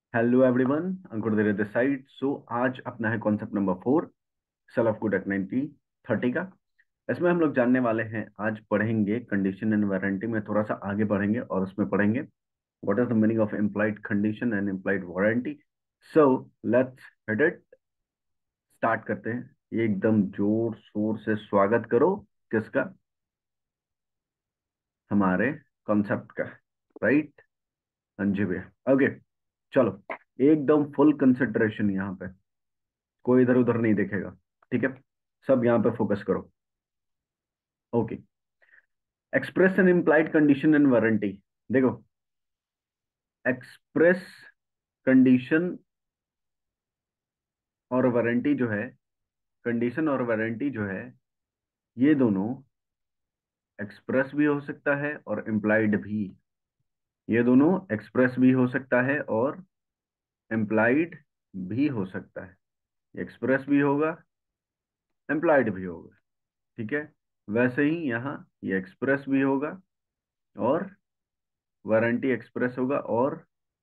Hello everyone, Ankur there this side. So आज अपना है concept number 4, sale of good act 90/30 का। इसमें हम लोग जानने वाले हैं, आज पढ़ेंगे कंडीशन एंड वारंटी में, थोड़ा सा आगे बढ़ेंगे और उसमें पढ़ेंगे what is the meaning of implied condition and implied warranty. So let's hit it, start करते हैं। ये एकदम जोर शोर से स्वागत करो। किसका? हमारे कॉन्सेप्ट का, राइट? हाँ जी भैया, ओके। चलो, एकदम फुल कंसेंट्रेशन यहाँ पे, कोई इधर उधर नहीं देखेगा। ठीक है, सब यहाँ पे फोकस करो। Okay, express and implied condition and warranty. देखो, एक्सप्रेस कंडीशन और वारंटी जो है, कंडीशन और वारंटी जो है, ये दोनों एक्सप्रेस भी हो सकता है और इम्प्लाइड भी। ये दोनों एक्सप्रेस भी हो सकता है और इम्प्लाइड भी हो सकता है। एक्सप्रेस भी होगा, इम्प्लाइड भी होगा। ठीक है, वैसे ही यहाँ ये एक्सप्रेस भी होगा और वारंटी एक्सप्रेस होगा और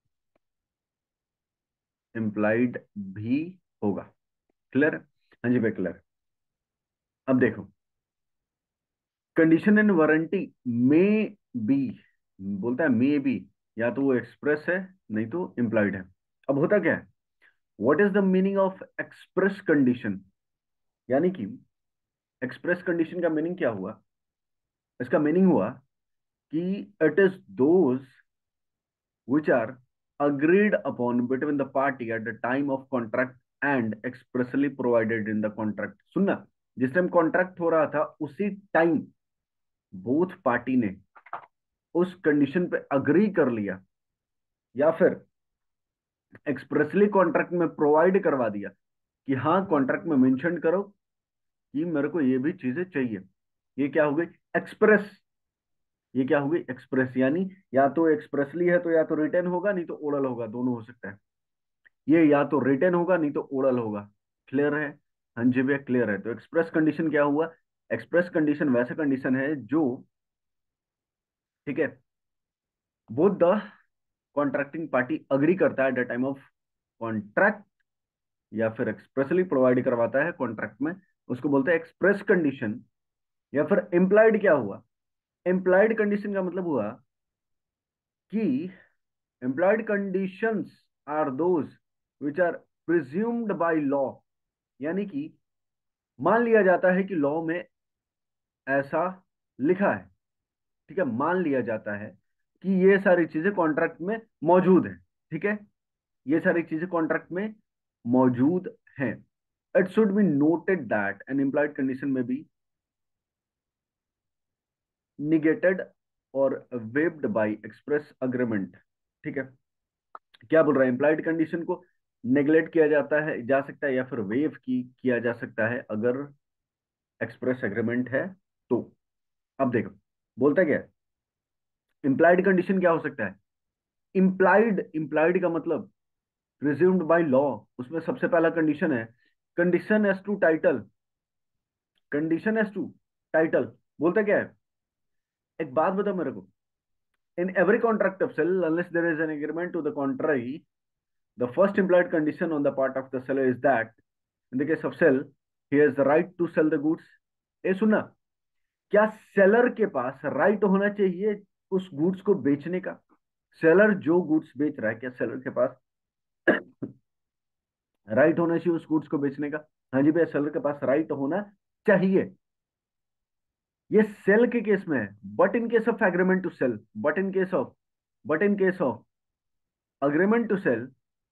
इम्प्लाइड भी होगा। क्लियर? हाँ जी भाई, क्लियर। अब देखो, कंडीशन एंड वारंटी में बी, बोलता है मे बी, या तो वो एक्सप्रेस है नहीं तो इम्प्लाइड है। अब होता क्या है, what is the meaning of express condition? यानी कि एक्सप्रेस कंडीशन का मीनिंग क्या हुआ? इसका मीनिंग हुआ कि it is those which are agreed upon between the party at the time of contract and expressly provided in the contract। सुनना, जिस टाइम कॉन्ट्रैक्ट हो रहा था उसी टाइम बोथ पार्टी ने उस कंडीशन पे अग्री कर लिया, या फिर एक्सप्रेसली कॉन्ट्रैक्ट में प्रोवाइड करवा दिया कि हाँ, कॉन्ट्रैक्ट में मेंशन करो कि मेरे को ये भी चीजें चाहिए। ये क्या हो गई? एक्सप्रेस। ये क्या हो गई? एक्सप्रेस। यानी या तो एक्सप्रेसली है तो या तो रिटर्न होगा, नहीं तो ओरल होगा, दोनों हो सकता है। ये या तो रिटन होगा नहीं तो ओरल होगा। क्लियर है? हाँ जी भैया, क्लियर है। तो एक्सप्रेस कंडीशन क्या हुआ? एक्सप्रेस कंडीशन वैसा कंडीशन है जो, ठीक है, both the contracting party agree करता है at the time of contract, या फिर एक्सप्रेसली प्रोवाइड करवाता है कॉन्ट्रैक्ट में, उसको बोलते हैं एक्सप्रेस कंडीशन। या फिर इम्प्लाइड क्या हुआ? इम्प्लाइड कंडीशन का मतलब हुआ कि implied conditions are those which are presumed by law. यानी कि मान लिया जाता है कि लॉ में ऐसा लिखा है, ठीक है, मान लिया जाता है कि ये सारी चीजें कॉन्ट्रैक्ट में मौजूद है। ठीक है, ये सारी चीजें कॉन्ट्रैक्ट में मौजूद हैं। It should be noted that an implied condition may be negated or waived by express agreement. ठीक है, क्या बोल रहा है? इम्प्लाइड कंडीशन को नेग्लेक्ट किया जाता है, जा सकता है, या फिर वेव किया जा सकता है अगर एक्सप्रेस एग्रीमेंट है तो। अब देखो, बोलता क्या है, इम्प्लाइड कंडीशन क्या हो सकता है? इम्प्लाइड, इम्प्लाइड का मतलब प्रिज्यूम्ड बाय लॉ। उसमें सबसे पहला कंडीशन है condition as to title. Condition as to title बोलता क्या है? एक बात बताओ मेरे को, in every contract of sale unless there is an agreement to the contrary, the first implied condition on the part of the seller is that in the case of sell he has the right to sell the goods। ये सुनना, क्या seller के पास right होना चाहिए उस goods को बेचने का? सेलर जो गुड्स बेच रहा है, क्या सेलर के पास राइट होना चाहिए उस गुड्स को बेचने का? हाँ जी भैया, सेलर के पास राइट होना चाहिए। ये सेल के केस में है, but in case of agreement to sell, but in case of agreement to sell,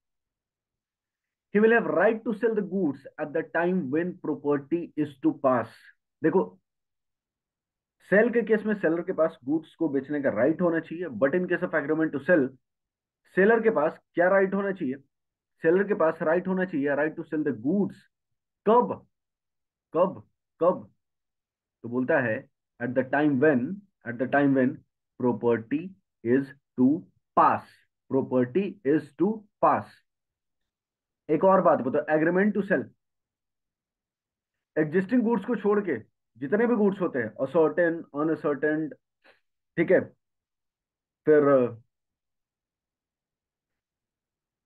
he will have right to sell the goods at the time when property is to pass। देखो, sale के case में seller के पास goods को बेचने का right होना चाहिए, but in case of agreement to sell, seller के पास क्या राइट होना चाहिए? सेलर के पास राइट होना चाहिए, right to sell the goods. कब? कब? कब? तो बोलता है at the time when, at the time when property is to pass, property is to pass. एक और बात बताओ, agreement to sell, existing goods को छोड़ के जितने भी गुड्स होते हैं, असर्टेन, अनसर्टेन, ठीक है, फिर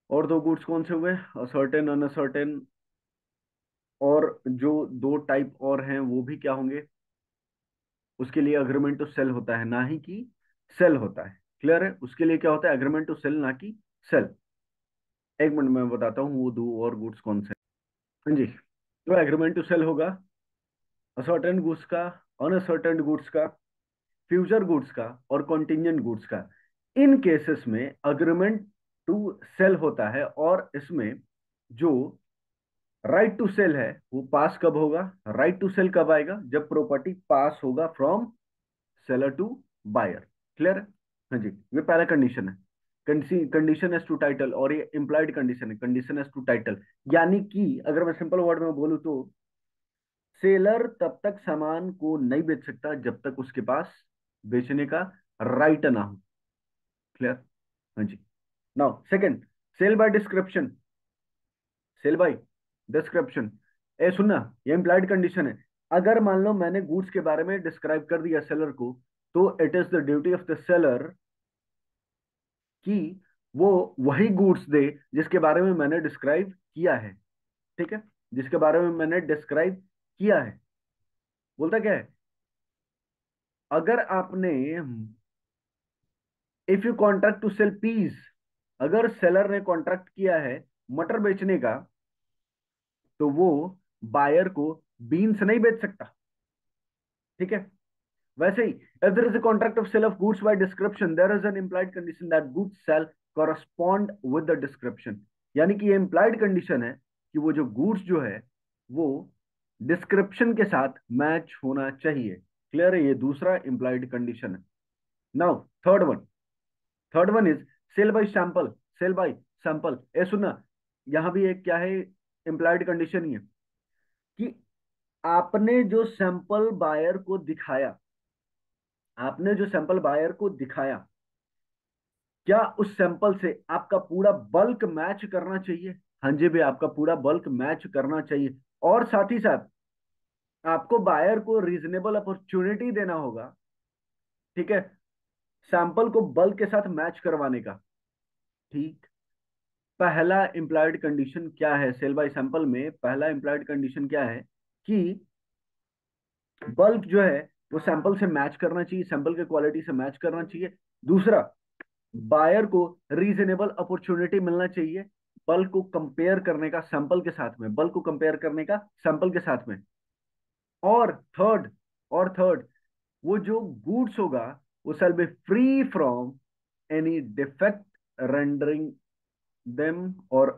और दो गुड्स कौन से हुए, असर्टेन अनअसर्टेन, और जो दो टाइप और हैं वो भी क्या होंगे, उसके लिए अग्रीमेंट टू सेल होता है ना ही कि सेल होता है। क्लियर है, उसके लिए क्या होता है, एग्रीमेंट टू सेल ना कि सेल। एक मिनट में बताता हूँ वो दो और गुड्स कौन से हैं। हाँ जी, तो एग्रीमेंट टू सेल होगा असर्टेन गुड्स का, अनअसर्टेन गुड्स का, फ्यूचर गुड्स का और कॉन्टिजेंट गुड्स का। इन केसेस में अग्रीमेंट टू सेल होता है, और इसमें जो राइट टू सेल है वो पास कब होगा, राइट टू सेल कब आएगा, जब प्रॉपर्टी पास होगा from seller to buyer. Clear है, हाँ जी, ये पहला कंडीशन है। कंडीशन एज टू टाइटल, और ये इंप्लाइड कंडीशन है, कंडीशन एज टू टाइटल। यानी कि अगर मैं सिंपल वर्ड में बोलूं तो सेलर तब तक सामान को नहीं बेच सकता जब तक उसके पास बेचने का राइट ना हो। क्लियर, हाँ जी। Now second, sale by description, sale by description. ए सुनना, ये इम्प्लाइड कंडीशन है। अगर मान लो मैंने गुड्स के बारे में डिस्क्राइब कर दिया सेलर को, तो it is the duty of the seller कि वो वही गुड्स दे जिसके बारे में मैंने डिस्क्राइब किया है। ठीक है, जिसके बारे में मैंने डिस्क्राइब किया है। बोलता क्या है, अगर आपने, if you contract to sell peas, अगर सेलर ने कॉन्ट्रैक्ट किया है मटर बेचने का, तो वो बायर को बीन्स नहीं बेच सकता। ठीक है, वैसे ही if there is a contract of sale of goods by description, there is an implied condition that goods shall correspond with the description। यानी कि ये implied condition है कि वो जो goods जो है वो डिस्क्रिप्शन के साथ मैच होना चाहिए। क्लियर है, ये दूसरा implied condition है। Now third one is sale by sample, sale by sample. ए सुनना, यहां भी एक क्या है, implied कंडीशन ही है कि आपने जो सैंपल बायर को दिखाया, आपने जो सैंपल बायर को दिखाया, क्या उस सैंपल से आपका पूरा बल्क मैच करना चाहिए। हाँ जी भैया, आपका पूरा बल्क मैच करना चाहिए, और साथ ही साथ आपको बायर को रीजनेबल अपॉर्चुनिटी देना होगा। ठीक है, सैंपल को बल्क के साथ मैच करवाने का। ठीक, पहला इंप्लाइड कंडीशन क्या है सेल बाय सैंपल में, पहला इंप्लाइड कंडीशन क्या है कि बल्क जो है वो सैंपल से मैच करना चाहिए, सैंपल के क्वालिटी से मैच करना चाहिए। दूसरा, बायर को रीजनेबल अपॉर्चुनिटी मिलना चाहिए बल्क को कंपेयर करने का सैंपल के साथ में, बल्क को कंपेयर करने का सैंपल के साथ में। और थर्ड, और थर्ड, वो जो गुड्स होगा वो shall be free from any defect rendering them और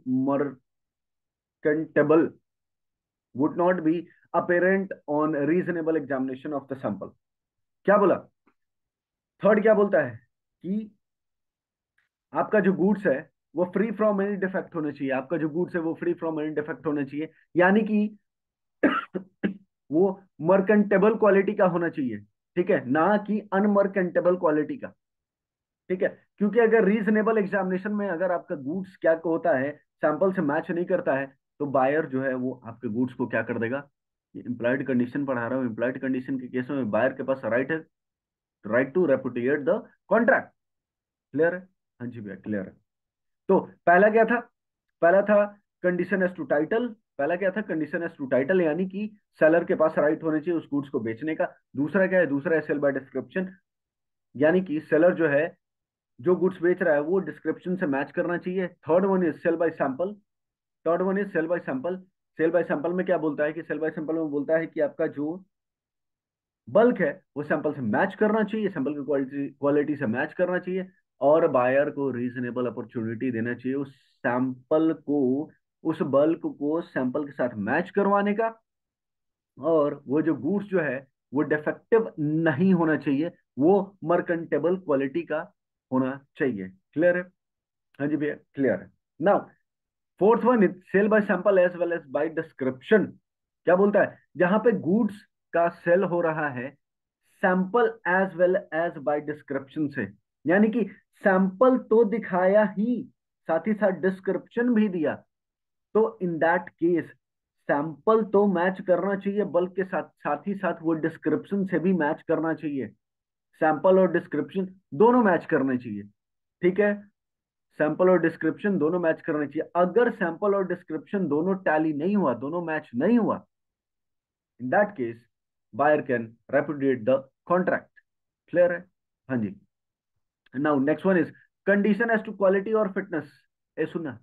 unmerchantable would not be apparent on reasonable examination of the sample. क्या बोला, थर्ड क्या बोलता है कि आपका जो गुड्स है वो फ्री फ्रॉम एनी डिफेक्ट होना चाहिए, आपका जो गुड्स है वो फ्री फ्रॉम एनी डिफेक्ट होना चाहिए। यानी कि वो मर्केंटेबल क्वालिटी का होना चाहिए। ठीक है, ना कि अनमर्केंटेबल क्वालिटी का। ठीक है, क्योंकि अगर रीजनेबल एग्जामिनेशन में अगर आपका गुड्स क्या होता है, सैंपल से मैच नहीं करता है, तो बायर जो है वो आपके गुड्स को क्या कर देगा। ये इंप्लाइड कंडीशन पढ़ा रहा हूँ, इंप्लाइड कंडीशन के केस में बायर के पास राइट है, right to repudiate the contract. Clear है, हाँ जी भैया क्लियर है। तो पहला क्या था, पहला था कंडीशन एज टू टाइटल, पहला क्या था, कंडीशन एज टू टाइटल, यानी कि सेलर के पास राइट होना चाहिए उस गुड्स को बेचने का। दूसरा क्या है, दूसरा है सेल बाय डिस्क्रिप्शन, यानी कि सेलर जो है जो गुड्स बेच रहा है वो डिस्क्रिप्शन से मैच करना चाहिए। Third one is sale by sample, third one is sale by sample. Sale by sample में क्या बोलता है कि सेल बाय सैंपल में बोलता है कि आपका जो बल्क है वो सैंपल से मैच करना चाहिए, सैंपल की क्वालिटी क्वालिटी से मैच करना चाहिए, और बायर को रीजनेबल अपॉर्चुनिटी देना चाहिए उस सैंपल को, उस बल्क को सैंपल के साथ मैच करवाने का। और वो जो गुड्स जो है वो डिफेक्टिव नहीं होना चाहिए, वो मर्केंटेबल क्वालिटी का होना चाहिए। क्लियर है, हाँ जी भैया क्लियर है। Now fourth one is sale by sample as well as by description. क्या बोलता है, जहां पे गुड्स का सेल हो रहा है sample as well as by description से, यानी कि सैंपल तो दिखाया ही, साथ ही साथ डिस्क्रिप्शन भी दिया, तो इन दैट केस सैंपल तो मैच करना चाहिए बल्कि के साथ, साथ ही साथ वो डिस्क्रिप्शन से भी मैच करना चाहिए। सैंपल और डिस्क्रिप्शन दोनों मैच करने चाहिए। ठीक है, सैंपल और डिस्क्रिप्शन दोनों मैच करने चाहिए। अगर सैंपल और डिस्क्रिप्शन दोनों टैली नहीं हुआ, दोनों मैच नहीं हुआ, in that case buyer can repudiate the contract. Clear है? हाँ जी। Now next one is condition as to quality और फिटनेस। ए सुनना,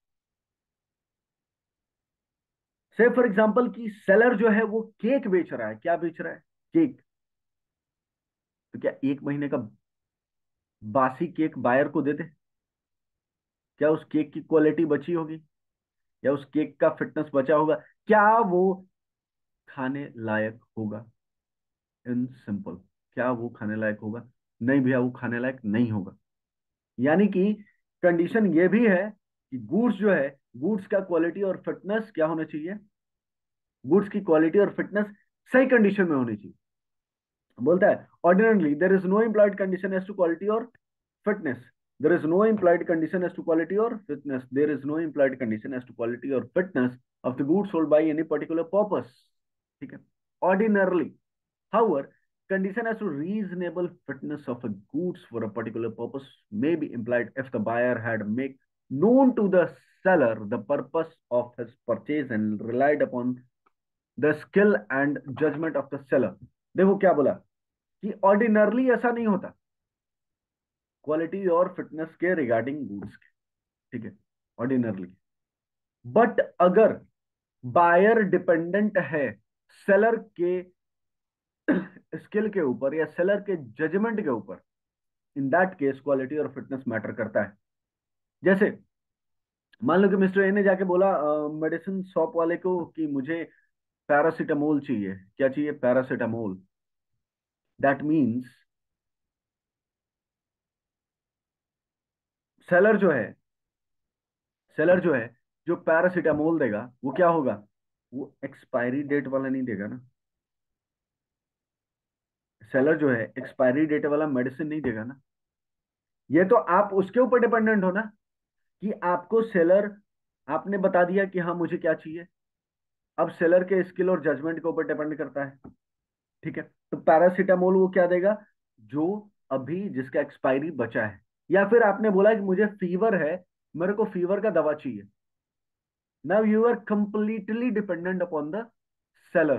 से फॉर एग्जांपल कि सेलर जो है वो केक बेच रहा है। क्या बेच रहा है? केक। तो क्या 1 महीने का बासी केक बायर को दे दे? क्या उस केक की क्वालिटी बची होगी, या उस केक का फिटनेस बचा होगा? क्या वो खाने लायक होगा? इन सिंपल, क्या वो खाने लायक होगा? नहीं भैया, वो खाने लायक नहीं होगा। यानी कि कंडीशन ये भी है कि गुड्स जो है, गुड्स का क्वालिटी और फिटनेस क्या होना चाहिए? गुड्स की क्वालिटी और फिटनेस सही कंडीशन में होनी चाहिए। बोलता है ordinarily there is no implied condition as to quality और fitness. There is no implied condition as to quality और fitness. There is no implied condition as to quality और fitness of the goods sold by any particular purpose. ठीक है? Ordinarily, however, condition as to reasonable fitness of a goods for a particular purpose may be implied if the buyer had made known to the seller the purpose of his purchase and relied upon the skill and judgment of the seller। देखो क्या बोला कि ordinarily ऐसा नहीं होता quality और fitness के regarding goods के। ठीक है? ऑर्डिनरली। बट अगर बायर डिपेंडेंट है सेलर के स्किल के ऊपर या सेलर के जजमेंट के ऊपर, इन दैट केस क्वालिटी और फिटनेस मैटर करता है। जैसे मान लो कि मिस्टर ए ने जाके बोला मेडिसिन शॉप वाले को कि मुझे पैरासीटामोल चाहिए। क्या चाहिए? पैरासीटामोल। दैट मीन्स सेलर जो है, सेलर जो है, जो पैरासीटामोल देगा वो क्या होगा? वो एक्सपायरी डेट वाला नहीं देगा ना। सेलर जो है एक्सपायरी डेट वाला मेडिसिन नहीं देगा ना। ये तो आप उसके ऊपर डिपेंडेंट हो ना कि आपको सेलर, आपने बता दिया कि हाँ मुझे क्या चाहिए। अब सेलर के स्किल और जजमेंट के ऊपर डिपेंड करता है। ठीक है? तो पैरासीटामोल वो क्या देगा? जो अभी जिसका एक्सपायरी बचा है। या फिर आपने बोला कि मुझे फीवर है, मेरे को फीवर का दवा चाहिए। Now you are completely dependent upon the seller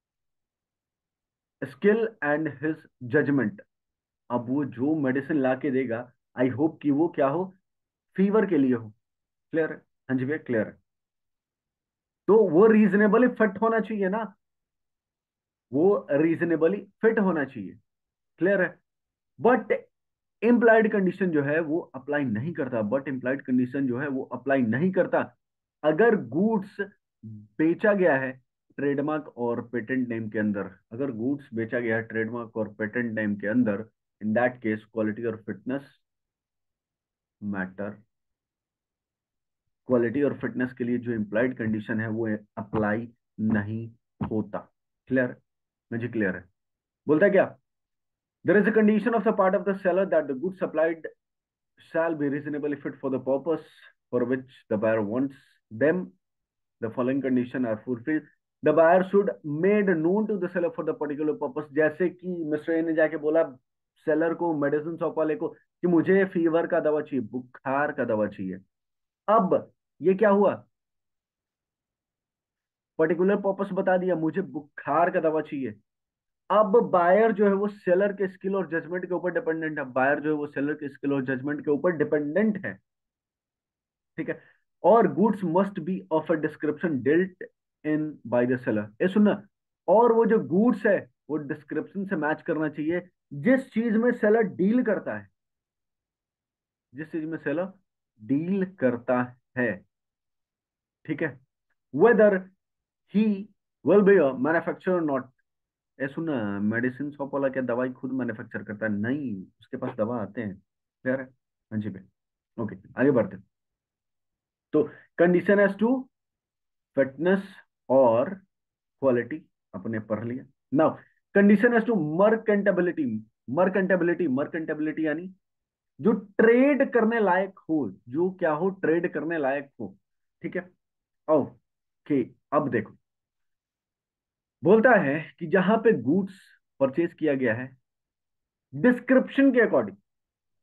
skill and his judgement. अब वो जो मेडिसिन ला के देगा, आई होप कि वो क्या हो? फीवर के लिए हो। क्लियर है? हाँ जी भैया, क्लियर है। तो वो रीजनेबली फिट होना चाहिए ना, वो रीजनेबली फिट होना चाहिए। क्लियर है? बट इम्प्लाइड कंडीशन जो है वो अप्लाई नहीं करता। बट इम्प्लाइड कंडीशन जो है वो अप्लाई नहीं करता अगर गुड्स बेचा गया है ट्रेडमार्क और पेटेंट नेम के अंदर। अगर गुड्स बेचा गया है ट्रेडमार्क और पेटेंट नेम के अंदर, इन दैट केस क्वालिटी और फिटनेस मैटर। क्वालिटी और फिटनेस के लिए जो इम्प्लाइड कंडीशन है वो अप्लाई नहीं होता। क्लियर? मुझे क्लियर है। बोलता है क्या? There is a condition of the part of the seller that the good supplied shall be reasonably fit for the purpose for which the buyer wants them. The following condition are fulfilled. The buyer should made known to the seller for the particular purpose। जैसे कि mister A ने जाके बोला seller को, medicine shop वाले को, कि मुझे फीवर का दवा चाहिए, बुखार का दवा चाहिए। अब ये क्या हुआ? पर्टिकुलर पर्पस बता दिया, मुझे बुखार का दवा चाहिए। अब बायर जो है वो सेलर के स्किल और जजमेंट के ऊपर डिपेंडेंट है। बायर जो है वो सेलर के स्किल और जजमेंट के ऊपर डिपेंडेंट है। ठीक है? और goods must be of a description dealt in by the seller. ये सुनना, और वो जो गुड्स है वो डिस्क्रिप्शन से मैच करना चाहिए जिस चीज में सेलर डील करता है। जिस चीज में सेलर डील करता है। ठीक है? Whether he will be a manufacturer not. ये सुनना, मेडिसिन शॉप वाला क्या दवाई खुद मैन्युफैक्चर करता है? नहीं, उसके पास दवा आते हैं। क्लियर है? हाँ जी भाई। ओके, आगे बढ़ते हैं। तो कंडीशन एज टू फिटनेस और क्वालिटी अपने पढ़ लिया। Now condition as to merchantability. Merchantability, merchantability यानी जो ट्रेड करने लायक हो, जो क्या हो? ट्रेड करने लायक हो। ठीक है? ओके, अब देखो, बोलता है कि जहां पे गुड्स परचेज किया गया है डिस्क्रिप्शन के अकॉर्डिंग,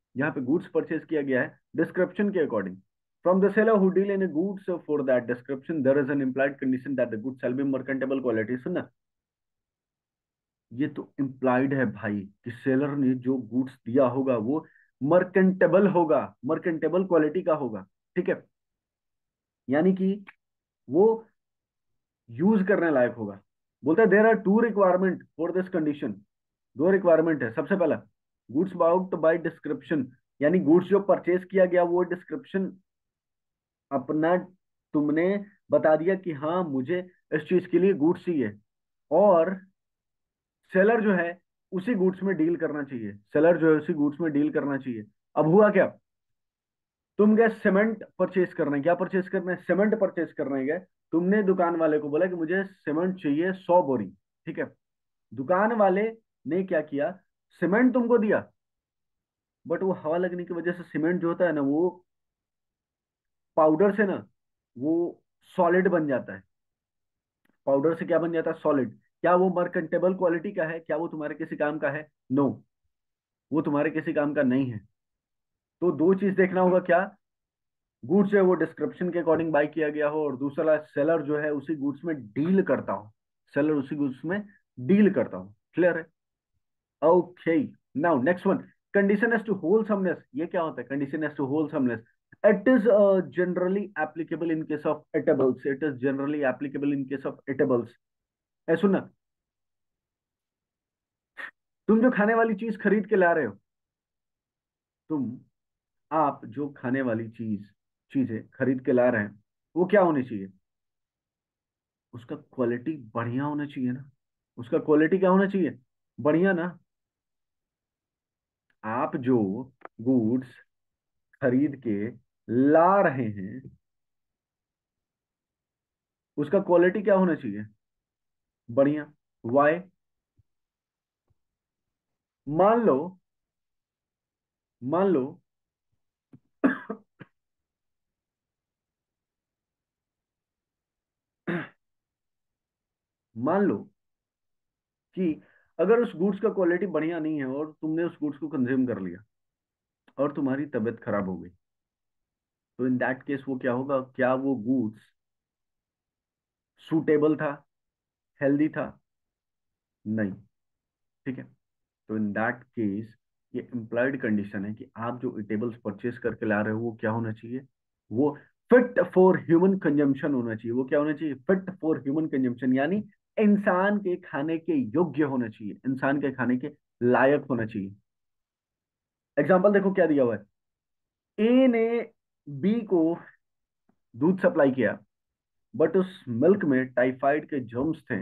यहाँ पे गुड्स परचेज किया गया है डिस्क्रिप्शन के according from the seller who deal in goods for that description there is an implied condition that the goods shall be merchantable quality. सुनना, ये तो इम्प्लाइड है भाई कि सेलर ने जो गुड्स दिया होगा वो मर्केंटेबल होगा, मर्केंटेबल क्वालिटी का होगा। ठीक है, यानी कि वो यूज करने लायक होगा। बोलता है there are two requirement for this condition. दो रिक्वायरमेंट है। सबसे पहला, गुड्स बाउट बाय डिस्क्रिप्शन, यानी गुड्स जो परचेज किया गया वो डिस्क्रिप्शन अपना तुमने बता दिया कि हाँ मुझे इस चीज के लिए गुड्स चाहिए, और सेलर जो है उसी गुड्स में डील करना चाहिए, सेलर जो है उसी गुड्स में डील करना चाहिए। अब हुआ क्या, तुम गए सीमेंट परचेज करने। क्या परचेज करना है? सीमेंट परचेज करने गए। तुमने दुकान वाले को बोला कि मुझे सीमेंट चाहिए 100 बोरी। ठीक है, दुकान वाले ने क्या किया, सीमेंट तुमको दिया, बट वो हवा लगने की वजह से सीमेंट जो होता है ना वो पाउडर से ना वो सॉलिड बन जाता है। पाउडर से क्या बन जाता है? सॉलिड। क्या वो मर्केंटेबल क्वालिटी का है? क्या वो तुम्हारे किसी काम का है? नो, वो तुम्हारे किसी काम का नहीं है। तो दो चीज देखना होगा, क्या गुड्स है वो डिस्क्रिप्शन के अकॉर्डिंग बाय किया गया हो, और दूसरा सेलर जो है उसी गुड्स में डील करता हो, सेलर उसी गुड्स में डील करता हो। क्लियर है? Okay, now next one, condition as to wholesomeness. ये क्या होता है condition as to wholesomeness? It is generally applicable in case of eatables. It is generally applicable in case of eatables. ऐ सुनना, तुम जो खाने वाली चीज खरीद के ला रहे हो, तुम आप जो खाने वाली चीजें खरीद के ला रहे हैं वो क्या होनी चाहिए? उसका क्वालिटी बढ़िया होना चाहिए ना। उसका क्वालिटी क्या होना चाहिए? बढ़िया ना। आप जो गुड्स खरीद के ला रहे हैं उसका क्वालिटी क्या होना चाहिए? बढ़िया। वाई? मान लो, मान लो मान लो कि अगर उस गुड्स का क्वालिटी बढ़िया नहीं है और तुमने उस गुड्स को कंज्यूम कर लिया और तुम्हारी तबीयत खराब हो गई, तो इन दैट केस वो क्या होगा? क्या वो गुड्स सूटेबल था, हेल्दी था? नहीं। ठीक है, तो इन दैट केस ये इम्प्लॉयड कंडीशन है कि आप जो टेबल्स परचेज करके ला रहे हो वो क्या होना चाहिए? वो फिट फॉर ह्यूमन कंजम्पशन होना चाहिए। वो क्या होना चाहिए? फिट फॉर ह्यूमन कंजम्पशन, यानी इंसान के खाने के योग्य होना चाहिए, इंसान के खाने के लायक होना चाहिए। एग्जाम्पल देखो क्या दिया हुआ है। ए ने बी को दूध सप्लाई किया, बट उस मिल्क में टाइफाइड के जर्म्स थे।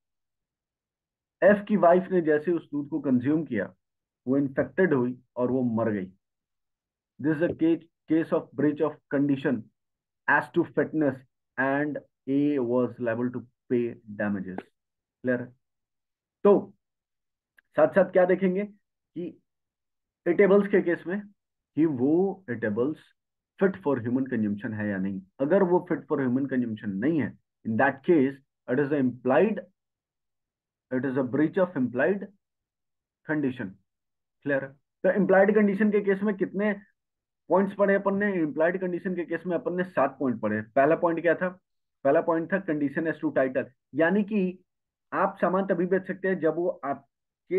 एफ की वाइफ ने जैसे उस दूध को कंज्यूम किया, वो इन्फेक्टेड हुई और वो मर गई। This is a case of breach of condition as to fitness, and A was liable to pay damages. Clear? तो साथ साथ क्या देखेंगे कि इटेबल्स के केस में कि वो eatables fit for human consumption है या नहीं। अगर वो फिट फॉर ह्यूमन कंजम्पशन नहीं है, in that case it is implied, it is a breach of implied condition. Clear? तो इम्प्लाइड कंडीशन के केस में कितने पॉइंट्स पढ़े अपन ने? इम्प्लाइड कंडीशन के केस में अपन ने 7 पॉइंट पढ़े। पहला पॉइंट क्या था? पहला पॉइंट था कंडीशन एज टू टाइटल, यानी कि आप सामान तभी बेच सकते हैं जब वो आपके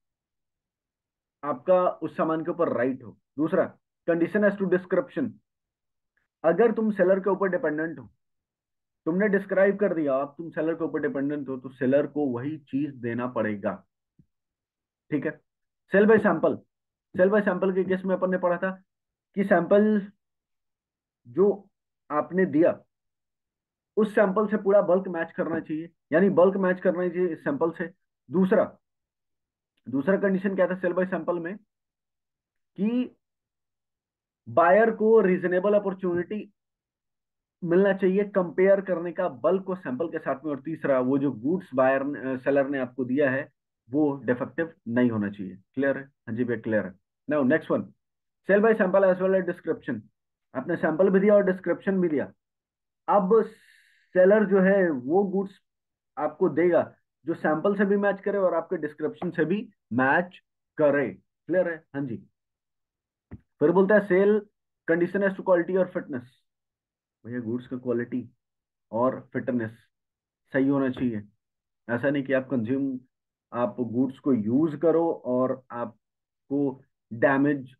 आपका उस सामान के ऊपर राइट हो। दूसरा, कंडीशन एज टू डिस्क्रिप्शन, अगर तुम सेलर के ऊपर डिपेंडेंट हो, तुमने डिस्क्राइब कर दिया, अब तुम सेलर के ऊपर डिपेंडेंट हो, तो सेलर को वही चीज देना पड़ेगा। ठीक है? Sale by sample, sale by sample के केस में अपन ने पढ़ा था कि सैंपल जो आपने दिया उस सैंपल से पूरा बल्क मैच करना चाहिए, यानी बल्क मैच करना चाहिए इस सैंपल से। दूसरा, दूसरा कंडीशन क्या था सेल बाय सैंपल में? कि बायर को रीजनेबल अपॉर्चुनिटी मिलना चाहिए कंपेयर करने का बल्क को सैंपल के साथ में। और तीसरा, वो जो गुड्स बायर सेलर ने आपको दिया है वो डिफेक्टिव नहीं होना चाहिए। क्लियर है? हाँ जी भैया, क्लियर है। Now next one, sale by sample as well as description. आपने सैंपल भी दिया और डिस्क्रिप्शन भी दिया। अब सेलर जो है वो गुड्स आपको देगा जो सैंपल से भी मैच करे और आपके डिस्क्रिप्शन से भी मैच करे। क्लियर है? हाँ जी। फिर बोलता है sale condition as to quality और फिटनेस। भैया गुड्स का क्वालिटी और फिटनेस सही होना चाहिए। ऐसा नहीं कि आप गुड्स को यूज करो और आपको डैमेज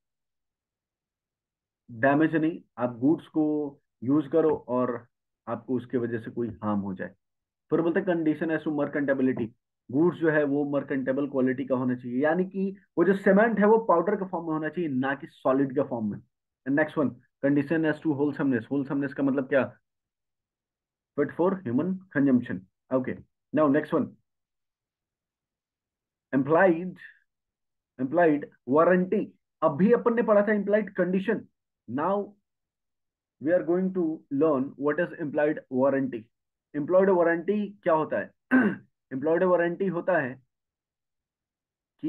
डैमेज नहीं, आप गुड्स को यूज करो और आपको उसके वजह से कोई हार्म हो जाए। फिर बोलते हैं condition as to merchantability. Goods जो है वो मर्केंटेबल क्वालिटी का होना चाहिए, यानी कि वो जो सीमेंट है वो पाउडर के फॉर्म में होना चाहिए, ना कि सॉलिड के फॉर्म में। Next one, condition as to wholesomeness. Wholesomeness का मतलब क्या? Fit for human consumption. Okay, now next one, implied implied warranty. अभी अपन ने पढ़ा था implied condition. Now we are going to learn what is implied warranty. Implied warranty क्या होता है? एम्प्लॉयड वारंटी होता है कि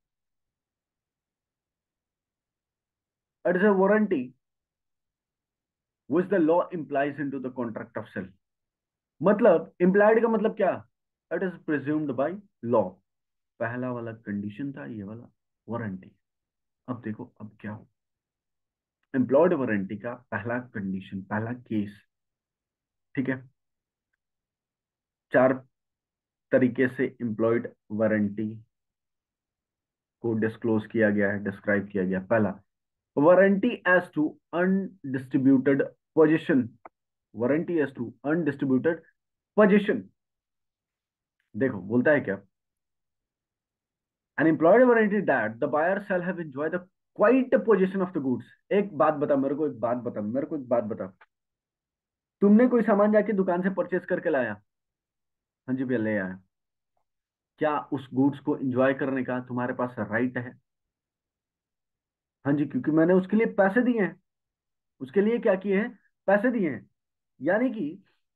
it is a warranty which the law implies into the contract of sale। मतलब implied का मतलब क्या? It is presumed by law. पहला वाला कंडीशन था, ये वाला वारंटी। अब देखो अब क्या हो। एम्प्लॉयड वारंटी का पहला कंडीशन, पहला केस, ठीक है। चार तरीके से एम्प्लॉयड वारंटी को डिस्क्लोज किया गया है, डिस्क्राइब किया गया। पहला, warranty as to undistributed position. Warranty as to undistributed position. देखो बोलता है क्या, an employee warranty that the buyer shall have enjoyed the quiet possession of the goods। एक बात बता मेरे को, एक बात बता मेरे को, एक बात बता। तुमने कोई सामान जाके दुकान से परचेज करके लाया, हाँ जी भैया ले आया, क्या उस गुड्स को एंजॉय करने का तुम्हारे पास राइट है? हाँ जी, क्योंकि मैंने उसके लिए पैसे दिए हैं। उसके लिए क्या किए हैं? पैसे दिए हैं। यानी कि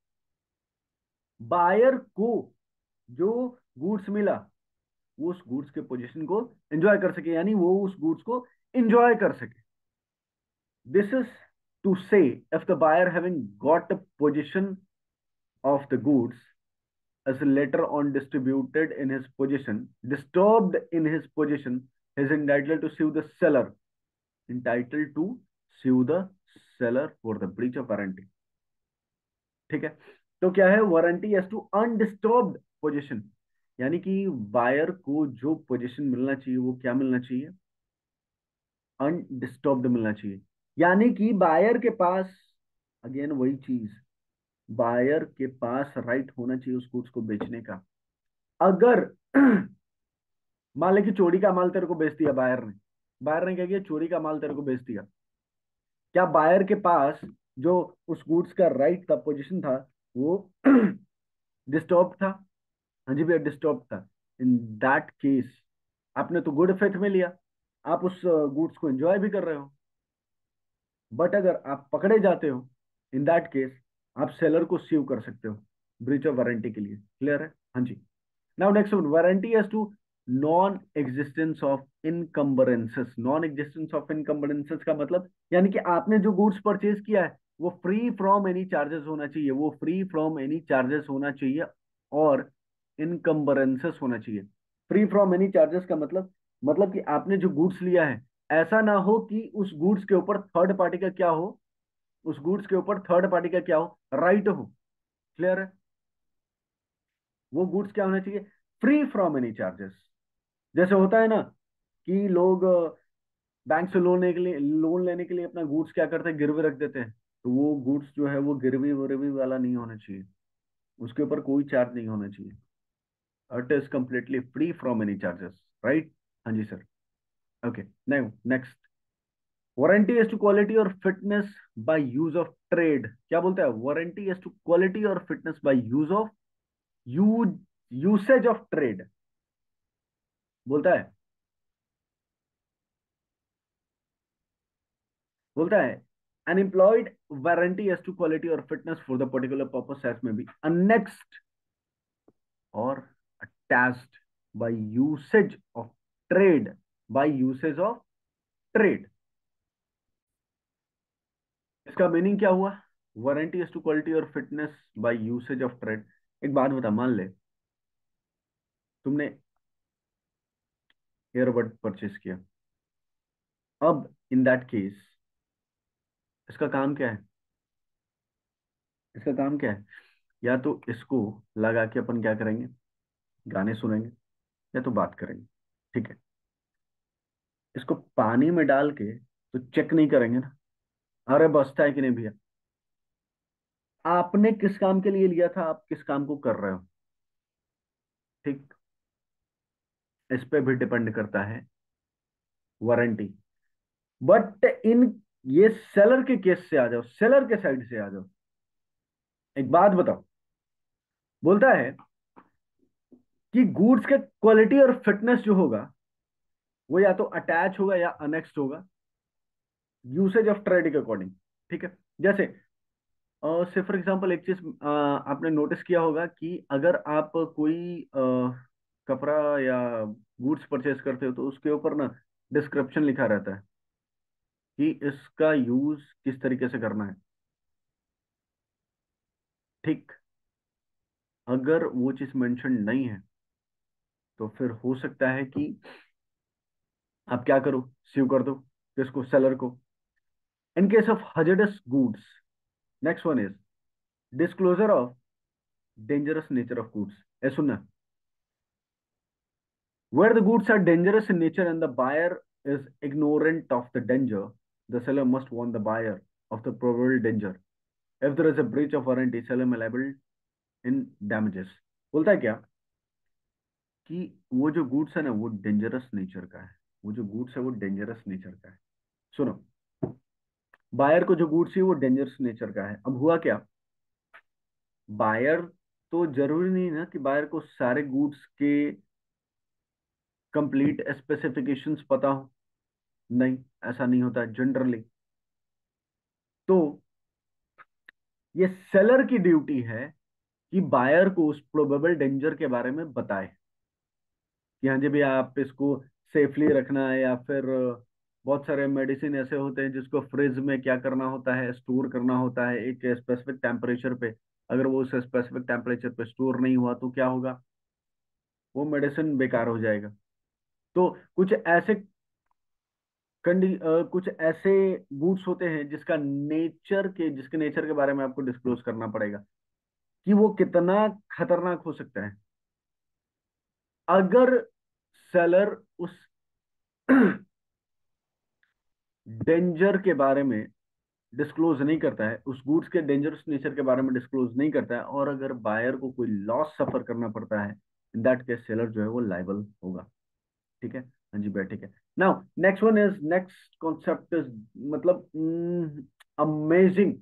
बायर को जो गुड्स मिला, वो उस गुड्स के पोजीशन को एंजॉय कर सके, यानी वो उस गुड्स को एंजॉय कर सके। This is to say, if the buyer having got a possession of the goods as later on distributed in his possession, disturbed in his possession, is entitled to sue the seller, entitled to sue the seller for the breach of warranty। ठीक है, तो क्या है warranty as to undisturbed position, यानी कि buyer को जो position मिलना चाहिए वो क्या मिलना चाहिए? अनडिस्टर्ब्ड मिलना चाहिए। यानी कि बायर के पास, अगेन वही चीज, बायर के पास राइट होना चाहिए उस गुड्स को बेचने का। अगर मान ले कि चोरी का माल तेरे को बेच दिया बायर ने, बायर ने क्या किया, चोरी का माल तेरे को बेच दिया, क्या बायर के पास जो उस गुड्स का राइट था, पोजीशन था, वो डिस्टर्ब था? हाँ जी भैया डिस्टर्ब था। इन दैट केस आपने तो गुड फेथ में लिया, आप उस गुड्स को एंजॉय भी कर रहे हो, बट अगर आप पकड़े जाते हो, इन दैट केस आप सेलर को सीव कर सकते हो ब्रीच ऑफ वारंटी के लिए। क्लियर है? हाँ जी। Now next one, warranty as to non existence of encumbrances. Non existence of encumbrances का मतलब, यानी कि आपने जो गुड्स परचेज किया है वो फ्री फ्रॉम एनी चार्जेस होना चाहिए, वो फ्री फ्रॉम एनी चार्जेस होना चाहिए और इनकम्बरेंसेस होना चाहिए। फ्री फ्रॉम एनी चार्जेस का मतलब कि आपने जो गुड्स लिया है, ऐसा ना हो कि उस गुड्स के ऊपर थर्ड पार्टी का क्या हो, उस गुड्स के ऊपर थर्ड पार्टी का क्या हो, राइट हो। क्लियर है? वो गुड्स क्या होना चाहिए? Free from any charges. जैसे होता है ना कि लोग बैंक से लोन लेने के लिए अपना गुड्स क्या करते हैं, गिरवी रख देते हैं, तो वो गुड्स जो है वो गिरवी वरवी वाला नहीं होना चाहिए, उसके ऊपर कोई चार्ज नहीं होना चाहिए। It is completely free from any charges. Right? हाँ जी sir. Okay, now next, warranty as to quality और fitness by use of trade. क्या बोलता है? वारंटी एज टू क्वालिटी और fitness by use of use usage of trade. बोलता है बोलता है an implied warranty as to quality और fitness for the particular purpose as में बी annexed और attached by usage of trade, by usage of trade। इसका meaning क्या हुआ? वारंटी एज टू क्वालिटी और fitness by usage of trade. एक बात बता, मान ले तुमने एयरबड परचेस किया, अब इन दैट केस इसका काम क्या है? इसका काम क्या है? या तो इसको लगा के अपन क्या करेंगे, गाने सुनेंगे, या तो बात करेंगे। ठीक है। इसको पानी में डाल के तो चेक नहीं करेंगे ना, अरे बसता है कि नहीं भैया। आपने किस काम के लिए लिया था, आप किस काम को कर रहे हो, ठीक, इस पे भी डिपेंड करता है वारंटी। बट इन ये सेलर के केस से आ जाओ, सेलर के साइड से आ जाओ। एक बात बताओ, बोलता है कि गुड्स के क्वालिटी और फिटनेस जो होगा वो या तो अटैच होगा या अनेक्स्ट होगा, यूसेज ऑफ ट्रेड के अकॉर्डिंग। ठीक है। जैसे से फॉर एग्जांपल एक चीज आपने नोटिस किया होगा कि अगर आप कोई कपड़ा या गुड्स परचेज करते हो तो उसके ऊपर ना डिस्क्रिप्शन लिखा रहता है कि इसका यूज किस तरीके से करना है। ठीक। अगर वो चीज मेंशन नहीं है तो फिर हो सकता है कि आप क्या करो, स्यू कर दो किसको, सेलर को। In case of hazardous goods, next one is disclosure of dangerous nature of goods. ए सुनना, where the goods are dangerous in nature and the buyer is ignorant of the danger, the seller must warn the buyer of the probable danger. If there is a breach of warranty, seller may liable in damages. बोलता है क्या कि वो जो goods है ना वो dangerous nature का है, वो जो गुड्स है वो डेंजरस नेचर का है। सुनो, बायर को जो गुड्स है वो डेंजरस नेचर का है। अब हुआ क्या, बायर तो जरूरी नहीं ना कि बायर को सारे गुड्स के कंप्लीट स्पेसिफिकेशंस पता हो, नहीं, ऐसा नहीं होता जनरली। तो ये सेलर की ड्यूटी है कि बायर को उस प्रोबेबल डेंजर के बारे में बताए कि हाँ जी भैया आप इसको सेफली रखना है, या फिर बहुत सारे मेडिसिन ऐसे होते हैं जिसको फ्रिज में क्या करना होता है, स्टोर करना होता है एक स्पेसिफिक टेम्परेचर पे। अगर वो उस स्पेसिफिक टेम्परेचर पे स्टोर नहीं हुआ तो क्या होगा, वो मेडिसिन बेकार हो जाएगा। तो कुछ ऐसे बूट्स होते हैं जिसके नेचर के बारे में आपको डिस्क्लोज करना पड़ेगा कि वो कितना खतरनाक हो सकता है। अगर सेलर उस डेंजर के बारे में डिस्क्लोज नहीं करता है, उस गुड्स के डेंजरस नेचर के बारे में डिस्क्लोज नहीं करता है, और अगर बायर को कोई लॉस सफर करना पड़ता है, इन दैट केस सेलर जो है वो लाइबल होगा। ठीक है। हाँ जी भैया, ठीक है। नाउ नेक्स्ट कॉन्सेप्ट इज मतलब अमेजिंग,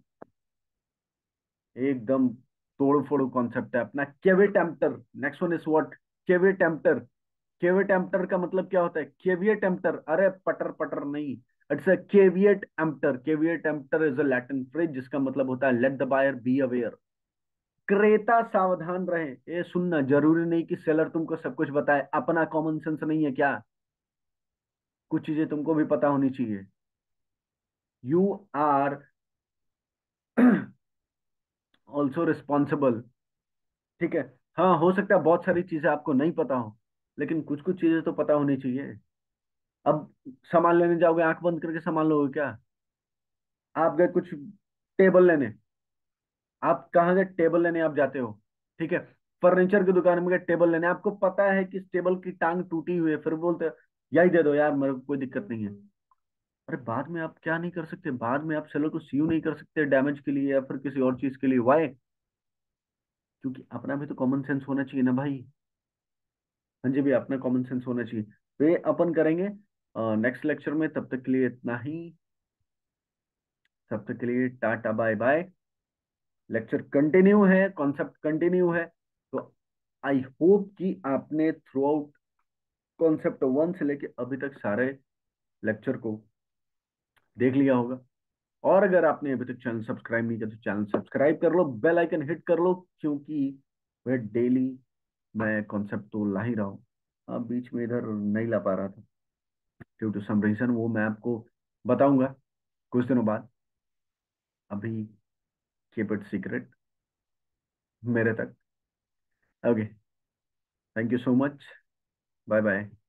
एकदम तोड़ फोड़ कॉन्सेप्ट है अपना, caveat emptor. Next one is what, caveat emptor. Caveat emptor का मतलब क्या होता है, केवियर टेम्पटर, अरे पटर पटर नहीं, it's a caveat emptor. Caveat emptor is a Latin phrase जिसका मतलब होता है let the buyer be aware, क्रेता सावधान रहे। ये सुनना, जरूरी नहीं कि सेलर तुमको सब कुछ बताए, अपना कॉमन सेंस नहीं है क्या, कुछ चीजें तुमको भी पता होनी चाहिए। You are also responsible. ठीक है। हाँ, हो सकता है बहुत सारी चीजें आपको नहीं पता हो, लेकिन कुछ कुछ चीजें तो पता होनी चाहिए। अब सामान लेने जाओगे, आंख बंद करके सामान लोगे क्या? आप गए कुछ टेबल लेने, आप कहाँ गए, टेबल लेने आप जाते हो, ठीक है, फर्नीचर की दुकान में गए टेबल लेने, आपको पता है कि इस टेबल की टांग टूटी हुई है, फिर बोलते हैं यही दे दो यार, मेरे को कोई दिक्कत नहीं है। अरे बाद में आप क्या नहीं कर सकते, बाद में आप सेलर को सीयू नहीं कर सकते डैमेज के लिए या फिर किसी और चीज के लिए, वाई? क्योंकि अपना भी तो कॉमन सेंस होना चाहिए ना भाई। हाँ जी भैया, अपना कॉमन सेंस होना चाहिए। तो ये अपन करेंगे नेक्स्ट लेक्चर में। तब तक के लिए इतना ही, तब तक के लिए टाटा बाय बाय। लेक्चर कंटिन्यू है, कॉन्सेप्ट कंटिन्यू है। तो आई होप कि आपने थ्रू आउट कॉन्सेप्ट वन से लेके अभी तक सारे लेक्चर को देख लिया होगा। और अगर आपने अभी तक चैनल सब्सक्राइब नहीं किया तो चैनल सब्सक्राइब कर लो, बेल आइकन हिट कर लो, क्योंकि वह डेली मैं कॉन्सेप्ट तो ला ही रहा हूँ। अब बीच में इधर नहीं ला पा रहा था ड्यू टू सम रीजन, वो मैं आपको बताऊंगा कुछ दिनों बाद। अभी कीप इट सीक्रेट मेरे तक। Okay, thank you so much, bye bye.